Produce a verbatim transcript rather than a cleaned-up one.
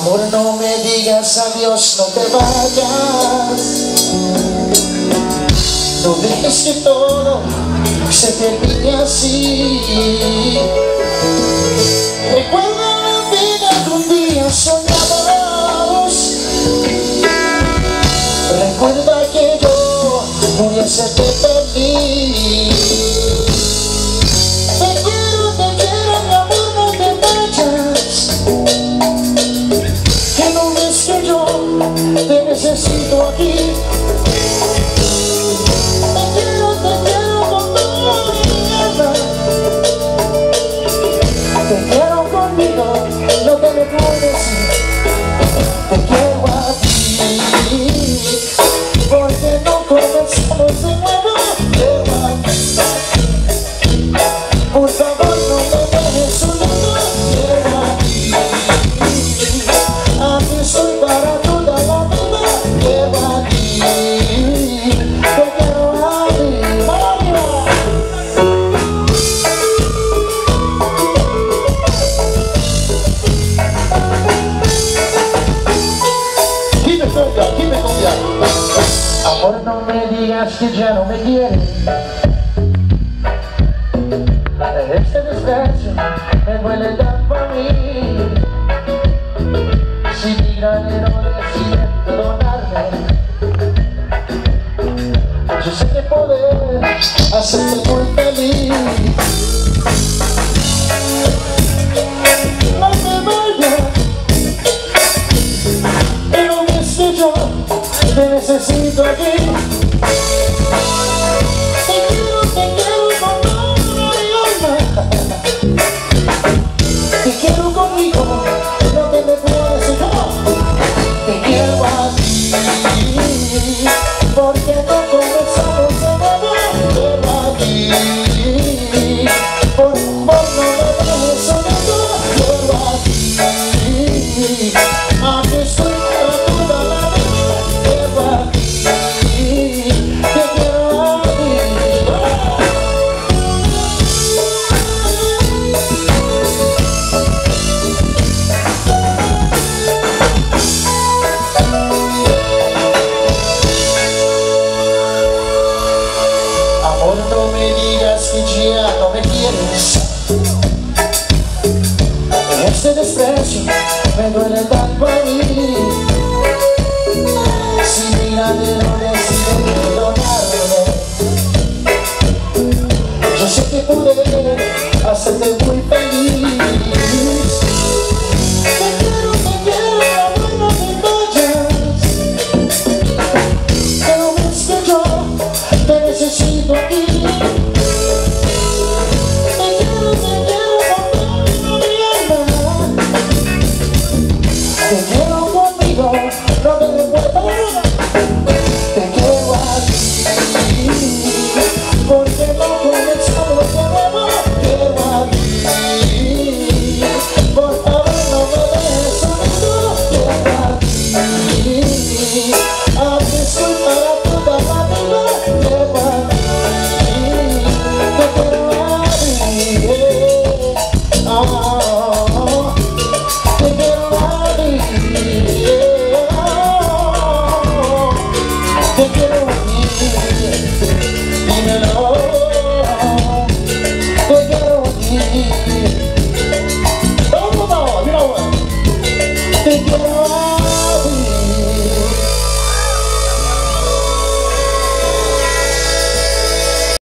Amor, no me digas adiós, no te vayas. No dejes que todo se termine así. Recuerda la vida que un día soñamos. Recuerda que yo voy a hacerte feliz. Te quiero, te quiero, mi amor, no te vayas. Que no ves que yo te necesito aquí. Te quiero, te quiero con toda mi alma. Te quiero conmigo, no te lo puedes. Te quiero a ti, porque no comenzamos de nuevo. Quiero a ti, por favor no me dejes solo. Quiero a ti, aquí estoy para toda la vida. Quiero a ti, te quiero a ti. Amor, no me digas que ya no me quieres. Este desprecio me duele tanto a mí. Si mi granero decide perdonarme, yo sé que poder hacerte muy feliz. No te vayas, pero ves que yo te necesito aquí. Te quiero, te quiero con toda mi alma. Te quiero conmigo, no te me puedes dejar. Te quiero a ti, porque no comenzamos de nuevo. Quiero a ti, por favor no me dejes soñando. Quiero a ti, aquí estoy para toda la vida. Quiero a ti, te quiero a ti. Amor, no me digas que ya no me quieres. Este desprecio me duele tanto a mí. Si mi granero decide perdonarme, yo sé que poder hacerte